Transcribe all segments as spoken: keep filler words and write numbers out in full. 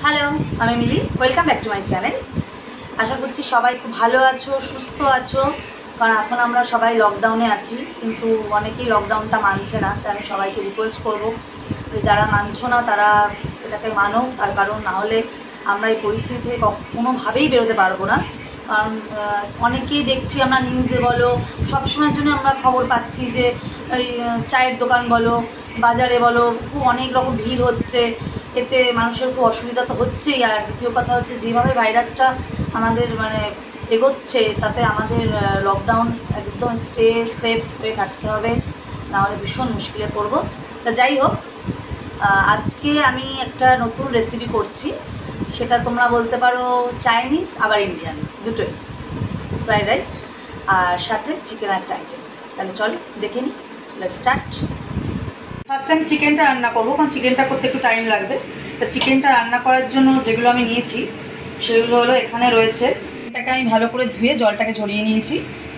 Hello, আমি Mili. Welcome back to my channel. আশা করছি সবাই খুব ভালো আছো, সুস্থ আছো। কারণ এখন আমরা সবাই লকডাউনে আছি, কিন্তু অনেকেই লকডাউনটা মানছে না। তাই আমি সবাইকে রিকোয়েস্ট করবো যে যারা মানছো না তারা এটাকে মানো, তার কারণ না হলে আমরা এই পরিস্থিতি থেকে কোনোভাবেই বেরোতে পারবো না। কারণ অনেকেই দেখছি আমরা নিউজে বলো, সবসময়ের জন্য আমরা খবর পাচ্ছি যে ওই চায়ের দোকান বলো, বাজারে বলো, খুব অনেক রকম ভিড় হচ্ছে। এতে মানুষের খুব অসুবিধা তো হচ্ছেই। আর দ্বিতীয় কথা হচ্ছে যেভাবে ভাইরাসটা আমাদের মানে এগোচ্ছে, তাতে আমাদের লকডাউন একদম স্টে সেফ হয়ে থাকতে হবে, নাহলে ভীষণ মুশকিলে পড়বো। তা যাই হোক, আজকে আমি একটা নতুন রেসিপি করছি। সেটা তোমরা বলতে পারো চাইনিজ আবার ইন্ডিয়ান, দুটোই। ফ্রাইড রাইস আর সাথে চিকেন একটা আইটেম। তাহলে চলো দেখে নিই, লেটস স্টার্ট। ফার্স্ট আমি চিকেনটা রান্না করবো, কারণ চিকেনটা করতে একটু টাইম লাগবে। তা চিকেনটা রান্না করার জন্য যেগুলো আমি নিয়েছি সেগুলো হলো, এখানে রয়েছে, এটাকে আমি ভালো করে ধুয়ে জলটাকে ঝরিয়ে নিয়েছি।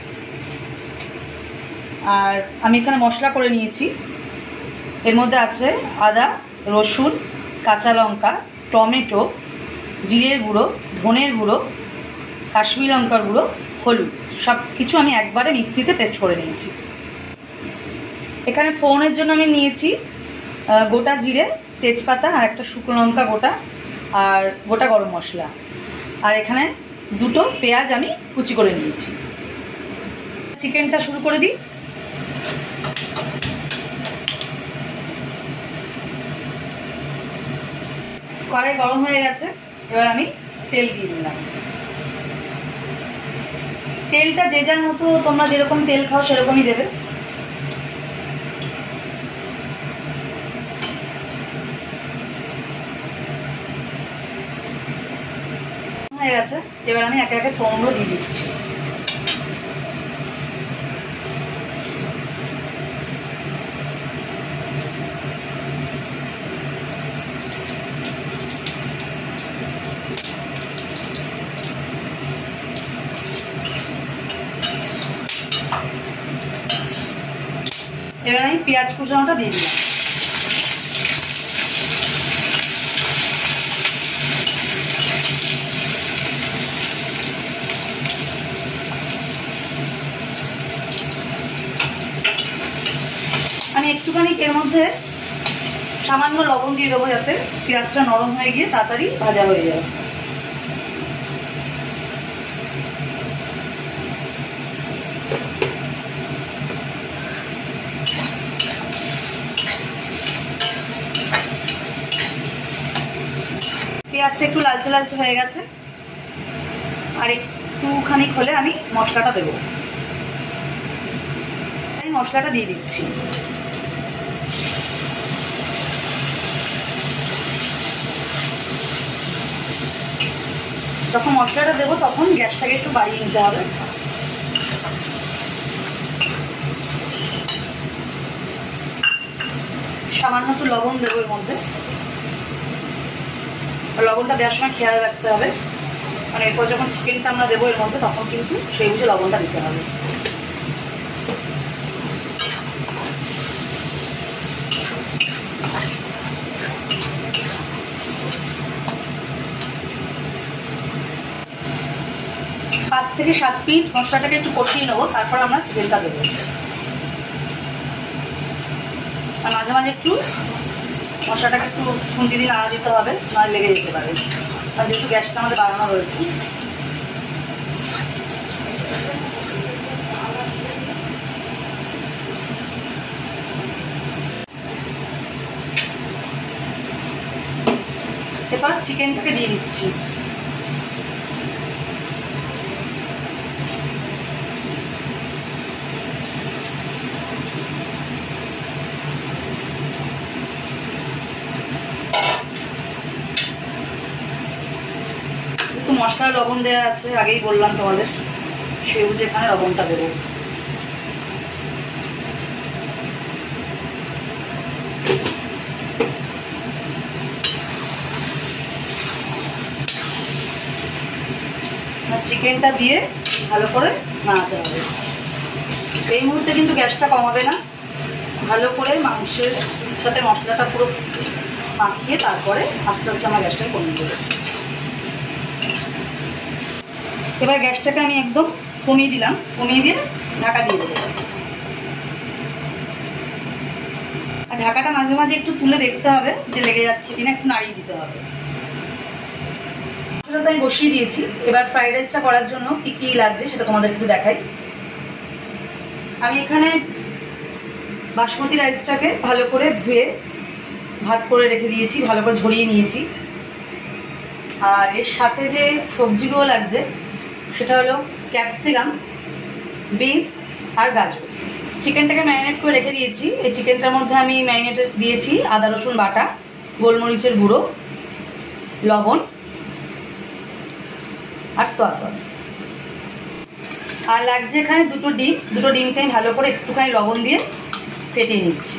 আর আমি এখানে মশলা করে নিয়েছি। এর মধ্যে আছে আদা, রসুন, কাঁচা লঙ্কা, টমেটো, জিরের গুঁড়ো, ধনের গুঁড়ো, কাশ্মীরি লঙ্কার গুঁড়ো, হলুদ, সব কিছু আমি একবারে মিক্সিতে পেস্ট করে নিয়েছি। এখানে ফোড়নের জন্য আমি নিয়েছি গোটা জিরে, তেজপাতা আর একটা শুকনো লঙ্কা গোটা, আর গোটা গরম মশলা। আর এখানে দুটো পেঁয়াজ আমি কুচি করে নিয়েছি। চিকেনটা শুরু করে দিই। কড়াই গরম হয়ে গেছে, এবার আমি তেল দিয়ে দিলাম। তেলটা যে যার মতো, তোমরা যেরকম তেল খাও সেরকমই দেবে। হয়ে গেছে, এবার আমি একে একে ফোড়নগুলো দিয়ে দিচ্ছি। এবার আমি পেঁয়াজ কুচানোটা দিয়ে দিলাম। আমি একটুখানি এর মধ্যে সামান্য লবণ দিয়ে দেবো, যাতে পেঁয়াজটা নরম হয়ে গিয়ে তাড়াতাড়ি ভাজা হয়ে যায়। পেঁয়াজটা একটু লালচে লালচে হয়ে গেছে, আর একটুখানি হলে আমি মশলাটা দেবো। আমি মশলাটা দিয়ে দিচ্ছি। যখন মশলাটা দেবো তখন গ্যাসটাকে একটু বাড়িয়ে নিতে হবে। সামান্য একটু লবণ দেবো এর মধ্যে। লবণটা দেওয়ার সময় খেয়াল রাখতে হবে, মানে এরপর যখন চিকেনটা আমরা দেবো এর মধ্যে, তখন কিন্তু সেই বুঝে লবণটা দিতে হবে। পাঁচ থেকে সাত মিনিট মশলাটাকে একটু কষিয়ে নেবো, তারপর আমরা চিকেনটা দেবো। আর মাঝে মাঝে একটু মশলাটাকে একটু খুন্তি দিয়ে নাড়া দিতে হবে, নাড়া লেগে যেতে পারে। আর যেহেতু গ্যাসটা আমাদের বাড়ানো রয়েছে। এবার চিকেনটাকে দিয়ে দিচ্ছি। মশলা লবণ দেওয়া আছে, আগেই বললাম তোমাদের, সেই বুঝে এখানে লবণটা দেবো। চিকেনটা দিয়ে ভালো করে নাড়াতে হবে। এই মুহূর্তে কিন্তু গ্যাসটা কমাবে না, ভালো করে মাংসের সাথে মশলাটা পুরো মাখিয়ে তারপরে আস্তে আস্তে আমার গ্যাসটাকে কমিয়ে দেবো। এবার গ্যাসটাকে আমি একদম কমিয়ে দিলাম, কমিয়ে দিয়ে ঢাকা দিয়ে দেবো। আর ঢাকাটা মাঝে মাঝে একটু তুলে দেখতে হবে যে লেগে যাচ্ছে কিনা, একটু নাড়িয়ে দিতে হবে। মশলাটা আমি বসিয়ে দিয়েছি। এবার ফ্রাইড রাইসটা করার জন্য কি কি লাগছে সেটা তোমাদের একটু দেখাই। আমি এখানে বাসমতি রাইসটাকে ভালো করে ধুয়ে ভাত করে রেখে দিয়েছি, ভালো করে ঝরিয়ে নিয়েছি। আর এর সাথে যে সবজিগুলো লাগছে সেটা হলো ক্যাপসিকাম, বিনস আর গাজর। চিকেনটাকে ম্যারিনেট করে রেখে দিয়েছি। এই চিকেনটার মধ্যে আমি ম্যারিনেটে দিয়েছি আদা রসুন বাটা, গোলমরিচের গুঁড়ো, লবণ আর সয়া সস। আর লাগছে এখানে দুটো ডিম। দুটো ডিমকে আমি ভালো করে একটুখানি লবণ দিয়ে ফেটিয়ে নিচ্ছি।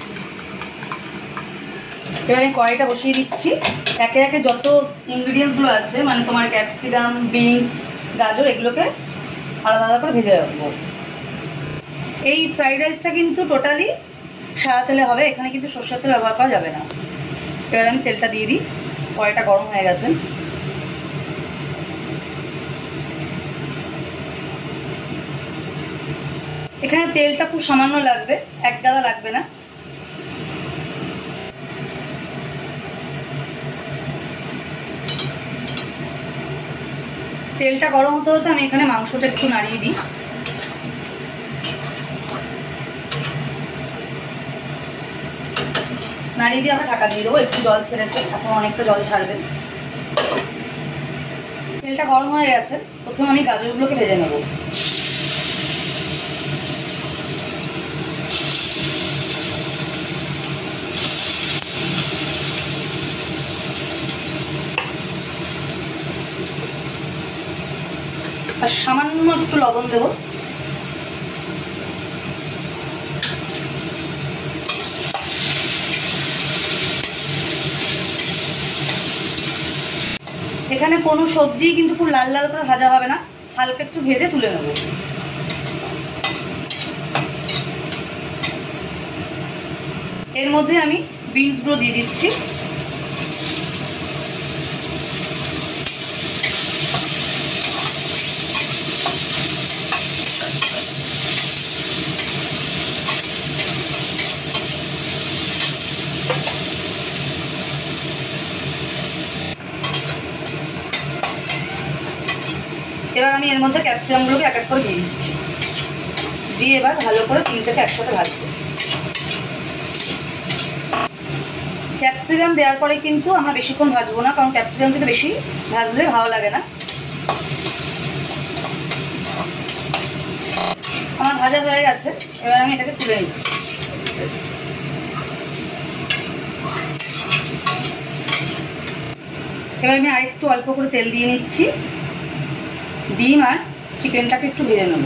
এবার আমি কড়াইটা বসিয়ে দিচ্ছি। একে একে যত ইনগ্রিডিয়েন্টসগুলো আছে, মানে তোমার ক্যাপসিকাম, বিনস, গাজর, এগুলোকে আলাদা আলাদা করে ভেজে রাখবো। এই ফ্রাইড রাইসটা কিন্তু টোটালি সাদা তেলে হবে, এখানে কিন্তু সরষের তেল ব্যবহার করা যাবে না। এবার আমি তেলটা দিয়ে দিই। কড়াইটা গরম হয়ে গেছে। এখানে তেলটা খুব সামান্য লাগবে, এক গাদা লাগবে না। তেলটা গরম হতে হতে আমি এখানে মাংসটা একটু নাড়িয়ে দিই। নাড়িয়ে দিয়ে আবার ঢাকা দিয়ে দেবো। একটু জল ছেড়েছে, এখন অনেকটা জল ছাড়বে। তেলটা গরম হয়ে গেছে। প্রথমে আমি গাজরগুলোকে ভেজে নেব। আর সামান্য একটু লবণ দেবো। এখানে কোনো সবজি কিন্তু খুব লাল লাল করে ভাজা হবে না, হালকা একটু ভেজে তুলে নেব। এর মধ্যে আমি বিনসগুলো দিয়ে দিচ্ছি। এবার আমি এর মধ্যে ক্যাপসিকামগুলোকে এক এক করে দিয়ে দিচ্ছি। দিয়ে এবার ভালো করে তিনটাকে একসাথে ভাজবো। ক্যাপসিকাম দেওয়ার পরে কিন্তু আমরা বেশিক্ষণ ভাজবো না, কারণ ক্যাপসিকাম কিন্তু বেশি ভাজলে ভালো লাগে না। আমার ভাজা হয়ে গেছে। এবার আমি এটাকে তুলে নিচ্ছি। এবার আমি আরেকটু অল্প করে তেল দিয়ে নিচ্ছি। ডিম আর চিকেনটাকে একটু ভেজে নেব।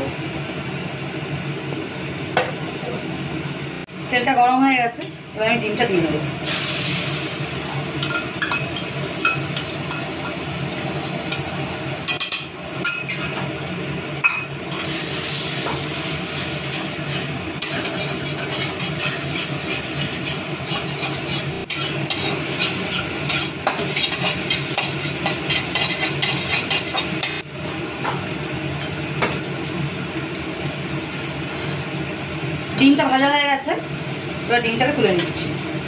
তেলটা গরম হয়ে গেছে। এবার আমি ডিমটা দিয়ে নেব। ডিমটা ভাজা হয়ে গেছে। এবার ডিমটাকে তুলে নিচ্ছি।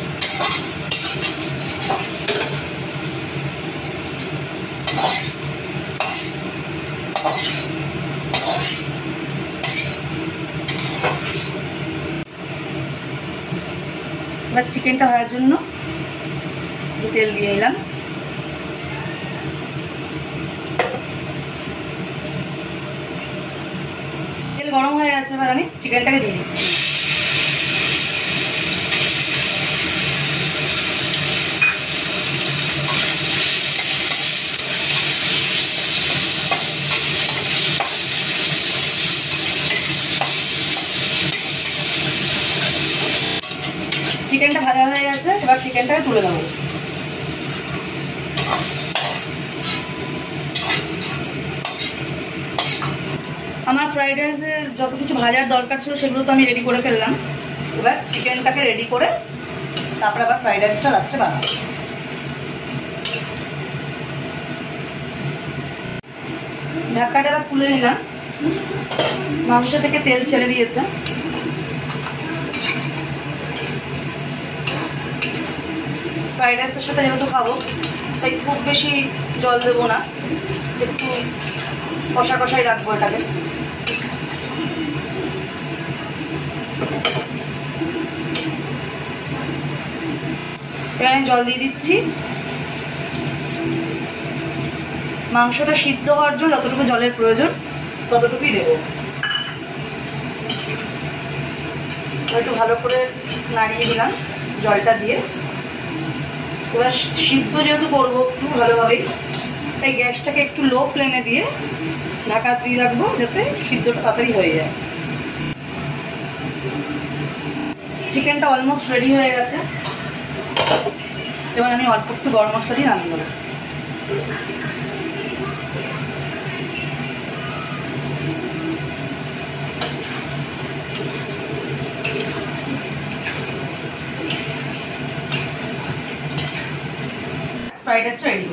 এবার চিকেনটা ভাজার জন্য তেল দিয়ে নিলাম। তেল গরম হয়ে গেছে। এবার আমি চিকেনটাকে দিয়ে দিচ্ছি। চিকেনটা ভাজা হয়ে গেছে। এবার চিকেনটাকে তুলে নেব। আমার ফ্রাইড রাইসের যত কিছু ভাজার দরকার ছিল সেগুলো তো আমি রেডি করে ফেললাম। এবার চিকেনটাকে রেডি করে তারপরে আবার ফ্রাইড রাইসটা লাস্টে বানাবো। ঢাকাটা খুলে নিলাম, মাংস থেকে তেল ছেড়ে দিয়েছে। ফ্রাইড রাইসের সাথে যেহেতু খাবো তাই খুব বেশি জল দেবো না, একটু কষা কষাই রাখবো এটাকে। এখানে জল দিয়ে দিচ্ছি। মাংসটা সিদ্ধ হওয়ার জন্য যতটুকু জলের প্রয়োজন ততটুকুই দেবো। একটু ভালো করে নাড়িয়ে দিলাম জলটা দিয়ে। এবার সিদ্ধ যেহেতু করবো একটু ভালোভাবেই, তাই গ্যাসটাকে একটু লো ফ্লেমে দিয়ে ঢাকা দিয়ে রাখবো যাতে সিদ্ধটা তাড়াতাড়ি হয়ে যায়। চিকেনটা অলমোস্ট রেডি হয়ে গেছে। এবার আমি অল্প একটু গরম মশলা দিয়ে নামিয়ে দেবো। ফ্রাইড রাইসটা রেডি।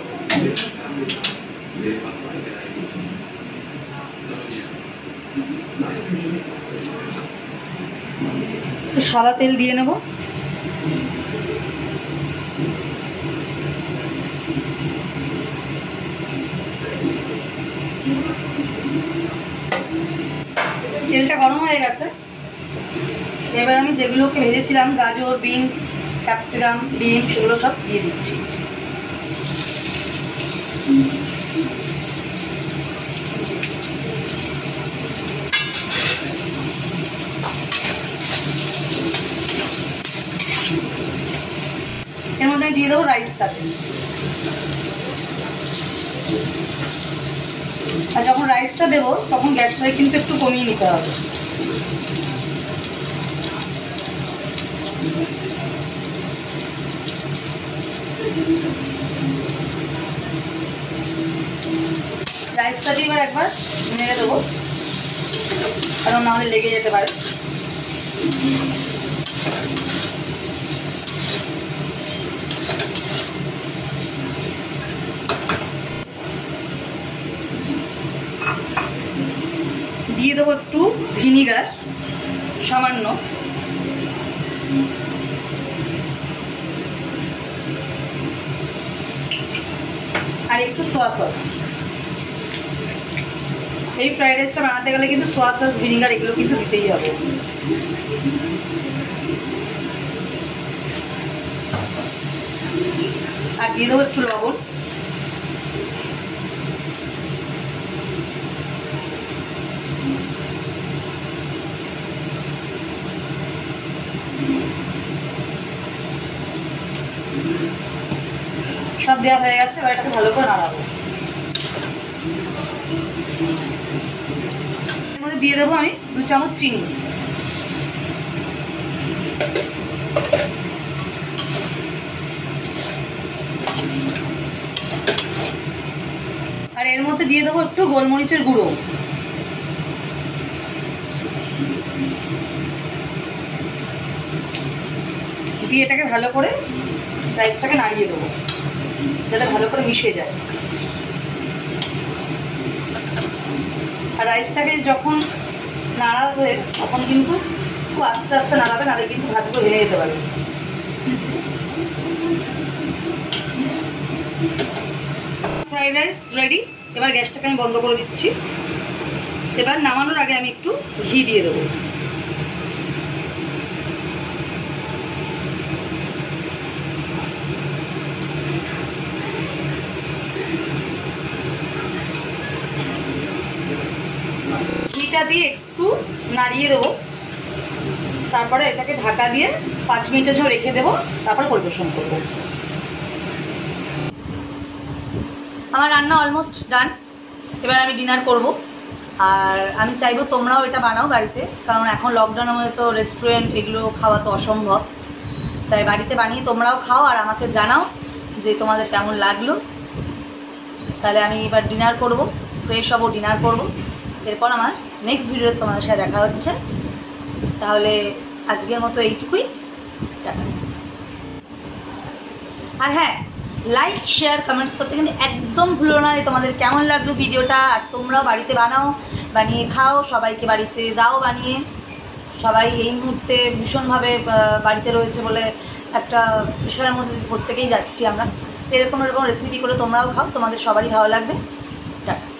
সাদা তেল দিয়ে নেব। তেলটা গরম হয়ে গেছে। এবার আমি যেগুলোকে ভেজেছিলাম গাজর, বিনস, ক্যাপসিকাম, ডিম সেগুলো সব দিয়ে দিচ্ছি। এর মধ্যে আমি দিয়ে দেবো রাইসটাকে। আর যখন রাইসটা দেবো তখন গ্যাসটাকে কিন্তু একটু কমিয়ে নিতে হবে। রাইসটা দিয়ে এবার একবার নেড়ে দেবো, কারণ নাহলে লেগে যেতে পারে। দিয়ে দেবো একটু ভিনিগার সামান্য, আর একটু সোয়া সস। এই ফ্রাইড রাইসটা বানাতে গেলে কিন্তু সোয়া সস, ভিনিগার এগুলো কিন্তু দিতেই হবে। আর দিয়ে দেবো একটু লবণ। সব দেওয়া হয়ে গেছে। এবার এটাকে ভালো করে নাড়াবো। এর মধ্যে দিয়ে দেবো আমি দু চামচ চিনি। আর এর মধ্যে দিয়ে দেবো একটু গোলমরিচের গুঁড়ো। দিয়ে এটাকে ভালো করে রাইসটাকে নাড়িয়ে দেবো যাতে ভালো করে মিশে যায়। আর রাইসটাকে যখন নাড়াবে তখন কিন্তু খুব আস্তে আস্তে নাড়াবে, নাহলে কিন্তু ভাতগুলো ভেঙে যেতে পারে। Fried rice ready. এবার গ্যাসটাকে আমি বন্ধ করে দিচ্ছি। এবার নামানোর আগে আমি একটু ঘি দিয়ে দেবো। ঘিটা দিয়ে একটু নাড়িয়ে দেবো, তারপরে এটাকে ঢাকা দিয়ে পাঁচ মিনিটের জন্য রেখে দেবো, তারপর পরিবেশন করবো। আমার রান্না অলমোস্ট ডান। এবার আমি ডিনার করব। আর আমি চাইবো তোমরাও এটা বানাও বাড়িতে, কারণ এখন লকডাউনের মধ্যে তো রেস্টুরেন্ট এগুলো খাওয়া তো অসম্ভব। তাই বাড়িতে বানিয়ে তোমরাও খাও আর আমাকে জানাও যে তোমাদের কেমন লাগলো। তাহলে আমি এবার ডিনার করব, ফ্রেশ হবো, ডিনার করব। এরপর আমার নেক্সট ভিডিওতে তোমাদের সাথে দেখা হচ্ছে। তাহলে আজকের মতো এইটুকুই। টাটা। আর হ্যাঁ, লাইক শেয়ার কমেন্টস করতে কিন্তু একদম ভুলো না। তোমাদের কেমন লাগলো ভিডিওটা, আর তোমরাও বাড়িতে বানাও, বানিয়ে খাও, সবাইকে বাড়িতে দাও বানিয়ে। সবাই এই মুহূর্তে ভীষণভাবে বাড়িতে রয়েছে বলে একটা বিষয়ের মধ্যে প্রত্যেকেই যাচ্ছি আমরা। এরকম এরকম রেসিপি করে তোমরাও খাও, তোমাদের সবারই ভালো লাগবে। টাটা।